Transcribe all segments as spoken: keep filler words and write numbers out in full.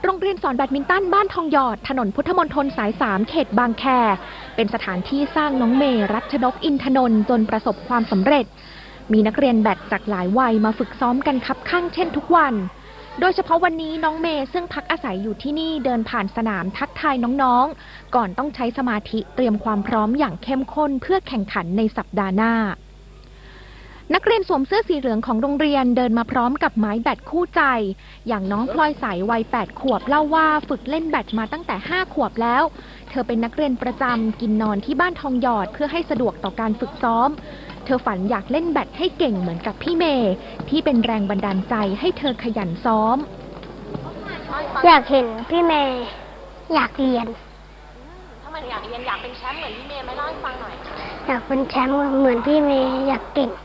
โรงเรียนสอนแบดมินตันบ้านทองหยอดถนนพุทธมณฑลสายสามเขตบางแคเป็นสถานที่สร้างน้องเมย์รัชนกอินทนนท์จนประสบความสำเร็จมีนักเรียนแบดจากหลายวัยมาฝึกซ้อมกันคับคั่งเช่นทุกวันโดยเฉพาะวันนี้น้องเมย์ซึ่งพักอาศัยอยู่ที่นี่เดินผ่านสนามทักทายน้องๆก่อนต้องใช้สมาธิเตรียมความพร้อมอย่างเข้มข้นเพื่อแข่งขันในสัปดาห์หน้านักเรียนสวมเสื้อสีเหลืองของโรงเรียนเดินมาพร้อมกับไม้แบดคู่ใจอย่างน้องพลอยใสวัยแปดขวบเล่าว่าฝึกเล่นแบดมาตั้งแต่ห้าขวบแล้วเธอเป็นนักเรียนประจำกินนอนที่บ้านทองหยอดเพื่อให้สะดวกต่อการฝึกซ้อมเธอฝันอยากเล่นแบดให้เก่งเหมือนกับพี่เมย์ที่เป็นแรงบันดาลใจให้เธอขยันซ้อมอยากเห็นพี่เมย์อยากเรียนทำไมอยากเรียนอยากเป็นแชมป์เหมือนพี่เมย์ไหมเล่าให้ฟังหน่อยอยากเป็นแชมป์เหมือนพี่เมย์อยากเก่ง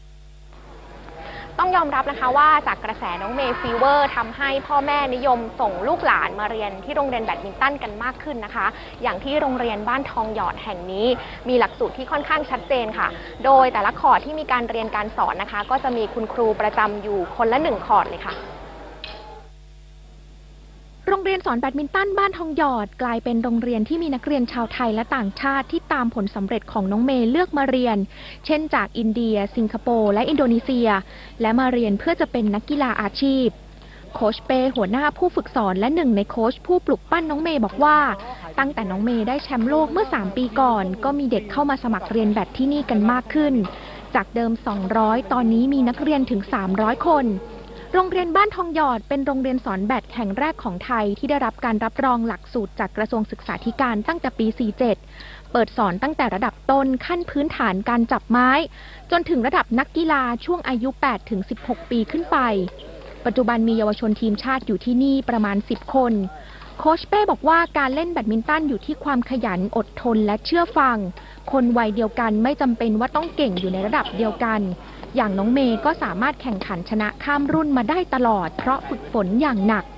ต้องยอมรับนะคะว่าจากกระแสน้องเมย์ฟีเวอร์ทำให้พ่อแม่นิยมส่งลูกหลานมาเรียนที่โรงเรียนแบดมินตันกันมากขึ้นนะคะอย่างที่โรงเรียนบ้านทองหยอดแห่งนี้มีหลักสูตรที่ค่อนข้างชัดเจนค่ะโดยแต่ละคอร์สที่มีการเรียนการสอนนะคะก็จะมีคุณครูประจำอยู่คนละหนึ่งคอร์สเลยค่ะโรงเรียนสอนแบดมินตันบ้านทองหยอดกลายเป็นโรงเรียนที่มีนักเรียนชาวไทยและต่างชาติที่ตามผลสำเร็จของน้องเมย์เลือกมาเรียนเช่นจากอินเดียสิงคโปร์และอินโดนีเซียและมาเรียนเพื่อจะเป็นนักกีฬาอาชีพโค้ชเป้หัวหน้าผู้ฝึกสอนและหนึ่งในโค้ชผู้ปลุกปั้นน้องเมย์บอกว่าตั้งแต่น้องเมย์ได้แชมป์โลกเมื่อสามปีก่อนก็มีเด็กเข้ามาสมัครเรียนแบดที่นี่กันมากขึ้นจากเดิมสองร้อยตอนนี้มีนักเรียนถึงสามร้อยคนโรงเรียนบ้านทองหยอดเป็นโรงเรียนสอนแบดแห่งแรกของไทยที่ได้รับการรับรองหลักสูตรจากกระทรวงศึกษาธิการตั้งแต่ปีสี่สิบเจ็ดเปิดสอนตั้งแต่ระดับต้นขั้นพื้นฐานการจับไม้จนถึงระดับนักกีฬาช่วงอายุ แปดถึงสิบหก ปีขึ้นไปปัจจุบันมีเยาวชนทีมชาติอยู่ที่นี่ประมาณสิบคนโค้ชเป้บอกว่าการเล่นแบดมินตันอยู่ที่ความขยันอดทนและเชื่อฟังคนวัยเดียวกันไม่จำเป็นว่าต้องเก่งอยู่ในระดับเดียวกันอย่างน้องเมย์ก็สามารถแข่งขันชนะข้ามรุ่นมาได้ตลอดเพราะฝึกฝนอย่างหนัก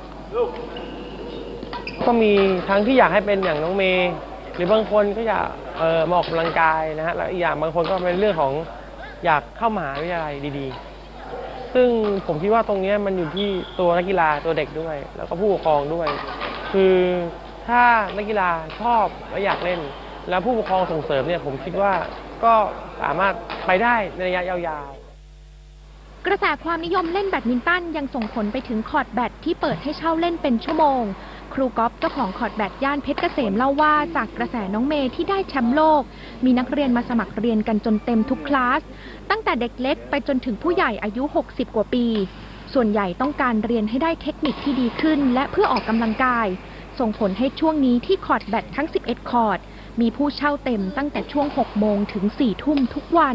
ก็มีทั้งที่อยากให้เป็นอย่างน้องเมย์หรือบางคนก็อยากเออมาออกกำลังกายนะฮะแล้วอีกอย่างบางคนก็เป็นเรื่องของอยากเข้ามหาวิทยาลัยดีๆซึ่งผมคิดว่าตรงนี้มันอยู่ที่ตัวนักกีฬาตัวเด็กด้วยแล้วก็ผู้ปกครองด้วยคือถ้านักกีฬาชอบและอยากเล่นแล้วผู้ปกครองส่งเสริมเนี่ยผมคิดว่าก็สามารถไปได้ในระยะยาวๆกระแสความนิยมเล่นแบดมินตันยังส่งผลไปถึงคอร์ตแบดที่เปิดให้เช่าเล่นเป็นชั่วโมงครูก๊อฟเจ้าของคอร์ตแบดย่านเพชรเกษมเล่าว่าจากกระแสน้องเมย์ที่ได้แชมป์โลกมีนักเรียนมาสมัครเรียนกันจนเต็มทุกคลาสตั้งแต่เด็กเล็กไปจนถึงผู้ใหญ่อายุหกสิบกว่าปีส่วนใหญ่ต้องการเรียนให้ได้เทคนิคที่ดีขึ้นและเพื่อออกกำลังกายส่งผลให้ช่วงนี้ที่คอร์ตแบดทั้งสิบเอ็ดคอร์ตมีผู้เช่าเต็มตั้งแต่ช่วงหกโมงถึงสี่ทุ่มทุกวัน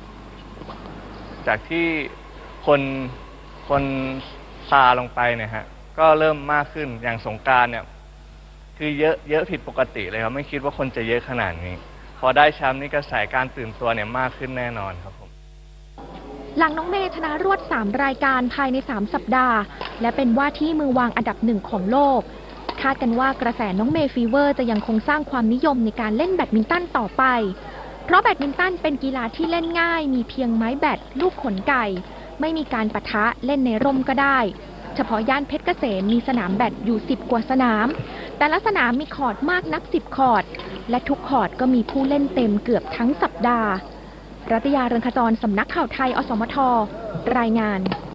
จากที่คนคนซาลงไปเนี่ยฮะก็เริ่มมากขึ้นอย่างสงกรานต์เนี่ยคือเยอะเยอะผิดปกติเลยครับไม่คิดว่าคนจะเยอะขนาดนี้พอได้แชมป์นี่กระแสการตื่นตัวเนี่ยมากขึ้นแน่นอนครับผมหลังน้องเมย์ชนะรวดสามรายการภายในสามสัปดาห์และเป็นว่าที่มือวางอันดับหนึ่งของโลกคาดกันว่ากระแสน้องเมย์ฟีเวอร์จะยังคงสร้างความนิยมในการเล่นแบดมินตันต่อไปเพราะแบดมินตันเป็นกีฬาที่เล่นง่ายมีเพียงไม้แบดลูกขนไก่ไม่มีการปะทะเล่นในร่มก็ได้เฉพาะย่านเพชรเกษมมีสนามแบดอยู่สิบกว่าสนามแต่ละสนามมีคอร์ตมากนับสิบคอร์ตและทุกคอร์ตก็มีผู้เล่นเต็มเกือบทั้งสัปดาห์รัตยา เรืองขจรสำนักข่าวไทยอสมทรายงาน